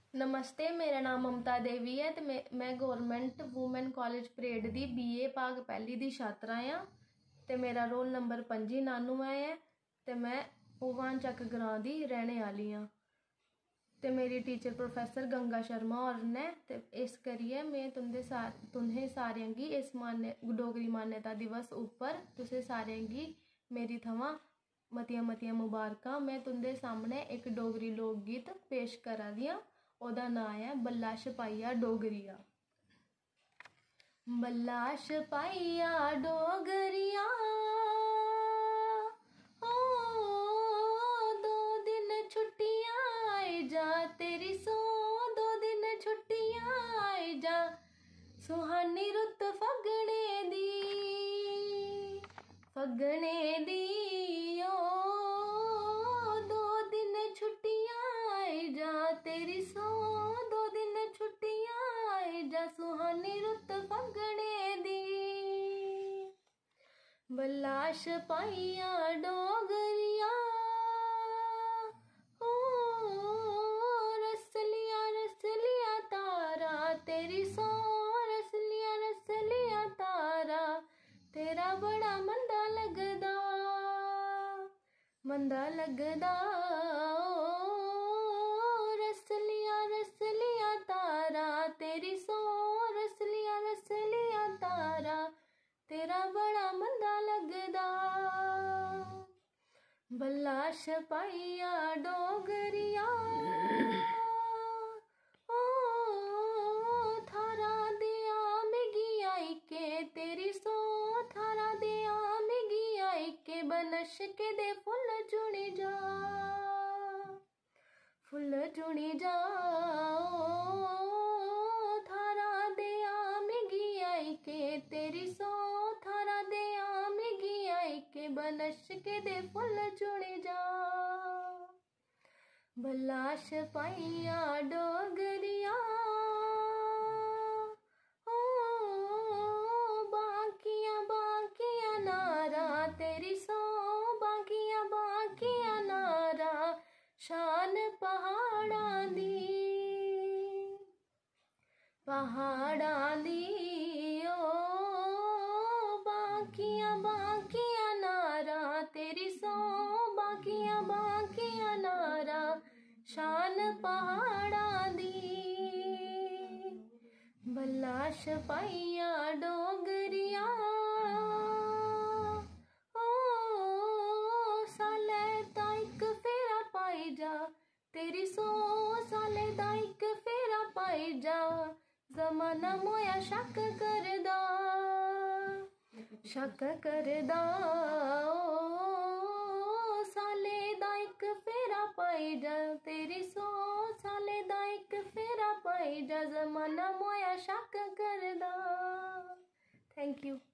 नमस्ते, मेरा नाम ममता देवी है ते मैं गौरमेंट वूमेन कॉलेज परेड दी BA भाग पहली दी छात्रा हाँ ते मेरा रोल नंबर 95 है ते मैं भगवान चक ग्रां दी रहने वाली हाँ ते मेरी टीचर प्रोफेसर गंगा शर्मा और ने ते इस करिए मैं तुंदे सारें गी इस डोगरी मान्यता दिवस उप्पर तुसें सारें गी मेरी थमां मतियां मतियां मुबारकां। मैं तुंदे सामने एक डोगरी लोक गीत पेश करा दी आं। ओदा नाम है बल्ला छपाइया डोगरिया। बल्ला छपाइया डोगरिया ओ दो दिन छुट्टियां आई जा तेरी सो, दो दिन छुट्टियां आई जा सुहानी रुत फगने दी ओ दो दिन छुट्टियां आई जा तेरी सो, दो दिन छुट्टियां आई जा सुहानी रुत फगने दी। बल्ला छपाइया डोगरिया ओ रसलिया तारा तेरी सो, रसलिया तारा तेरा बड़ा मंदा लगदा रसलिया तारा तेरी सो, रसलिया तारा तेरा बड़ा मंदा लगदा। बल्ला छपाइया डोगरिया ओ थारा दिया मिगी आई के तेरी सो, थारा दिया मिगी आई के बनश के दे फुल चुनी जा थारा दिया मिगी आई के तेरी सो, थारा दिया मिगी आई के बनश के दे फुल चुनी जा। बल्ला छपाइया डोगरिया ओ बाकिया नारा तेरी सो, बाकिया नारा शान पहाड़ां दी ओ बाकिया नारा तेरी सो, बाकिया नारा शान पहाड़ां दी। बल्ला छपाइया डोगरिया ओ साले दा इक फेरा पाई जा तेरी सो, साले दा इक फेरा पाई जा जमाना मोया शक करदा ओ साले दा इक फेरा पाई जा तेरी सो, साले दा इक फेरा पाई जा जमाना मोया शक करदा। Thank you.